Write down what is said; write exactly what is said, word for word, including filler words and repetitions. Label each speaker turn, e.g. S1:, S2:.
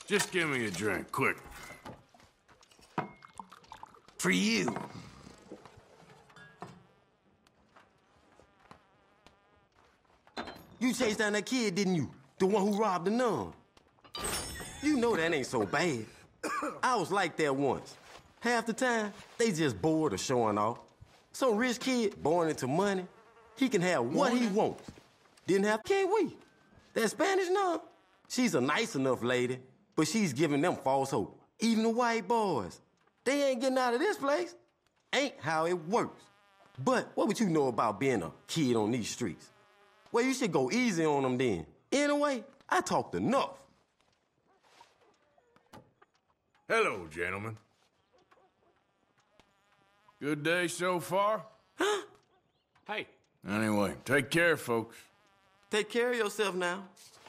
S1: Just give me a drink, quick.
S2: For you. You chased down that kid, didn't you? The one who robbed the nun. You know that ain't so bad. I was like that once. Half the time, they just bored or showing off. Some rich kid born into money, he can have what he wants. Didn't have, can't we? That Spanish nun, she's a nice enough lady, but she's giving them false hope. Even the white boys, they ain't getting out of this place. Ain't how it works. But what would you know about being a kid on these streets? Well, you should go easy on them then. Anyway, I talked enough.
S1: Hello, gentlemen. Good day so far?
S2: Huh?
S3: Hey.
S1: Anyway, take care, folks.
S2: Take care of yourself now.